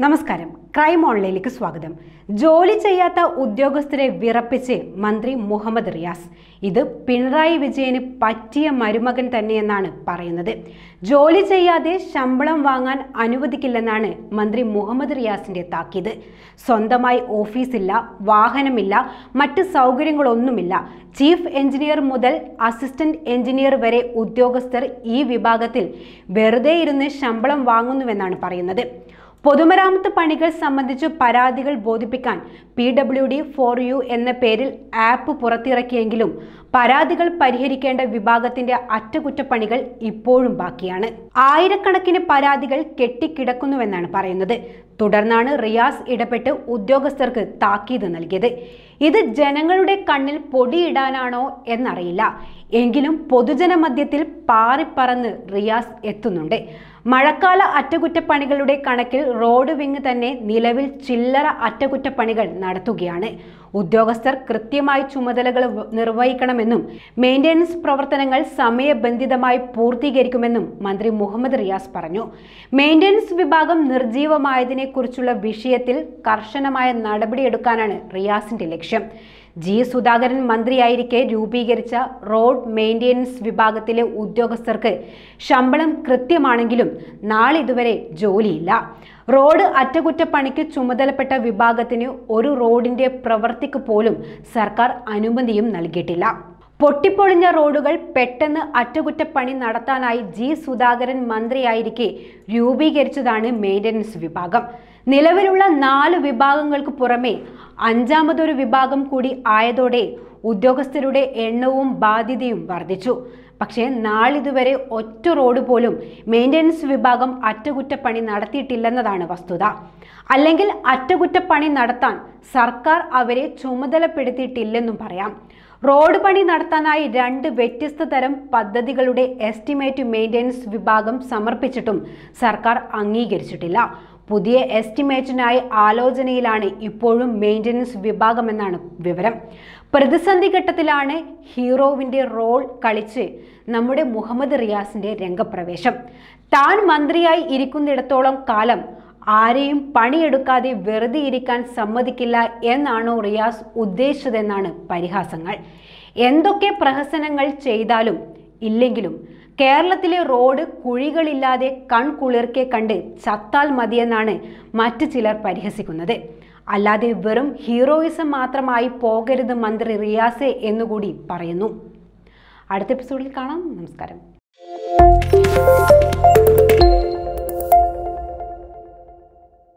നമസ്കാരം. ക്രൈം ഓൺലൈനിലേക്ക് സ്വാഗതം. ജോലി ചെയ്യാത്ത ഉദ്യോഗസ്ഥരെ വിറപ്പിച്ച് മന്ത്രി മുഹമ്മദ് റിയാസ്. ഇത് പിണറായി വിജയന് പറ്റിയ മരുമകൻ തന്നെയെന്നാണ് പറയുന്നത്. ജോലി ചെയ്യാതെ ശമ്പളം വാങ്ങാൻ അനുവദിക്കില്ലെന്നാണ് മന്ത്രി മുഹമ്മദ് റിയാസിന്റെ താക്കീത്. സ്വന്തമായി ഓഫീസില്ല, വാഹനമില്ല, മറ്റ് സൗകര്യങ്ങളൊന്നുമില്ല. ചീഫ് എഞ്ചിനീയർ മുതൽ അസിസ്റ്റന്റ് എഞ്ചിനീയർ വരെ ഉദ്യോഗസ്ഥർ ഈ വിഭാഗത്തിൽ വെറുതെ ഇരുന്ന് ശമ്പളം വാങ്ങുന്നുവെന്നാണ് പറയുന്നത്. പൊതുമരാമത്ത് പണികൾ സംബന്ധിച്ച് പരാതികൾ ബോധിപ്പിക്കാൻ PWD4U എന്ന പേരിൽ ആപ്പ് പുറത്തിറക്കിയെങ്കിലും പരാതികൾ പരിഹരിക്കേണ്ട വിഭാഗത്തിന്റെ അറ്റകുറ്റപ്പണികൾ ഇപ്പോഴും ബാക്കിയാണ്. ആയിരക്കണക്കിന് പരാതികൾ കെട്ടിക്കിടക്കുന്നുവെന്നാണ് പറയുന്നത്. തുടർന്നാണ് റിയാസ് ഇടപെട്ട് ഉദ്യോഗസ്ഥർക്ക് താക്കീത് നൽകിയത്. ഇത് ജനങ്ങളുടെ കണ്ണിൽ പൊടിയിടാനാണോ എന്നറിയില്ല. എങ്കിലും പൊതുജന മധ്യത്തിൽ പാറിപ്പറന്ന് റിയാസ് എത്തുന്നുണ്ട്. മഴക്കാല അറ്റകുറ്റപ്പണികളുടെ കണക്കിൽ റോഡ് വിങ് തന്നെ നിലവിൽ ചില്ലറ അറ്റകുറ്റപ്പണികൾ നടത്തുകയാണ്. ഉദ്യോഗസ്ഥർ കൃത്യമായി ചുമതലകൾ നിർവഹിക്കണമെന്നും മെയിൻ്റനൻസ് പ്രവർത്തനങ്ങൾ സമയബന്ധിതമായി പൂർത്തീകരിക്കുമെന്നും മന്ത്രി മുഹമ്മദ് റിയാസ് പറഞ്ഞു. മെയിൻ്റനൻസ് വിഭാഗം നിർജീവമായതിനെക്കുറിച്ചുള്ള വിഷയത്തിൽ കർശനമായ നടപടിയെടുക്കാനാണ് റിയാസിന്റെ ലക്ഷ്യം. സുധാകരൻ മന്ത്രിയായിരിക്കെ രൂപീകരിച്ച റോഡ് മെയിൻ്റനൻസ് വിഭാഗത്തിലെ ഉദ്യോഗസ്ഥർക്ക് ശമ്പളം കൃത്യമാണെങ്കിലും നാളിതുവരെ ജോലിയില്ല. റോഡ് അറ്റകുറ്റപ്പണിക്ക് ചുമതലപ്പെട്ട വിഭാഗത്തിന് ഒരു റോഡിന്റെ പ്രവൃത്തിക്ക് പോലും സർക്കാർ അനുമതിയും നൽകിയിട്ടില്ല. പൊട്ടിപ്പൊളിഞ്ഞ റോഡുകൾ പെട്ടെന്ന് അറ്റകുറ്റപ്പണി നടത്താനായി സുധാകരൻ മന്ത്രിയായിരിക്കെ രൂപീകരിച്ചതാണ് മെയിൻ്റനൻസ് വിഭാഗം. നിലവിലുള്ള 4 വിഭാഗങ്ങൾക്ക് പുറമെ 5ാമതൊരു വിഭാഗം കൂടി ആയതോടെ ഉദ്യോഗസ്ഥരുടെ എണ്ണവും ബാധ്യതയും വർദ്ധിച്ചു. പക്ഷേ നാളിതുവരെ ഒറ്റ റോഡ് പോലും മെയിൻ്റനൻസ് വിഭാഗം അറ്റകുറ്റപ്പണി നടത്തിയിട്ടില്ലെന്നതാണ് വസ്തുത. അല്ലെങ്കിൽ അറ്റകുറ്റപ്പണി നടത്താൻ സർക്കാർ അവരെ ചുമതലപ്പെടുത്തിയിട്ടില്ലെന്നും പറയാം. റോഡ് പണി നടത്താനായി 2 വ്യത്യസ്ത തരം പദ്ധതികളുടെ എസ്റ്റിമേറ്റ് മെയിൻ്റനൻസ് വിഭാഗം സമർപ്പിച്ചിട്ടും സർക്കാർ അംഗീകരിച്ചിട്ടില്ല. പുതിയ എസ്റ്റിമേറ്റിനായി ആലോചനയിലാണ് ഇപ്പോഴും മെയിൻ്റനൻസ് വിഭാഗമെന്നാണ് വിവരം. പ്രതിസന്ധി ഘട്ടത്തിലാണ് ഹീറോവിന്റെ റോൾ കളിച്ച് നമ്മുടെ മുഹമ്മദ് റിയാസിന്റെ രംഗപ്രവേശം. താൻ മന്ത്രിയായി ഇരിക്കുന്നിടത്തോളം കാലം ആരെയും പണിയെടുക്കാതെ വെറുതെ ഇരിക്കാൻ സമ്മതിക്കില്ല എന്നാണോ റിയാസ് ഉദ്ദേശിച്ചതെന്നാണ് പരിഹാസങ്ങൾ. എന്തൊക്കെ പ്രഹസനങ്ങൾ ചെയ്താലും ഇല്ലെങ്കിലും കേരളത്തിലെ റോഡ് കുഴികളില്ലാതെ കൺകുളിർക്കെ കണ്ട് ചത്താൽ മതിയെന്നാണ് മറ്റു ചിലർ പരിഹസിക്കുന്നത്. അല്ലാതെ വെറും ഹീറോയിസം മാത്രമായി പോകരുത് മന്ത്രി റിയാസെ എന്നുകൂടി പറയുന്നു. അടുത്ത എപ്പിസോഡിൽ കാണാം. നമസ്കാരം.